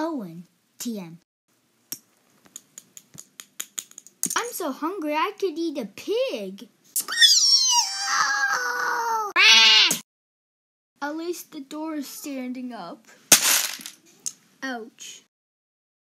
Owen, TM. I'm so hungry I could eat a pig. At least the door is standing up. Ouch.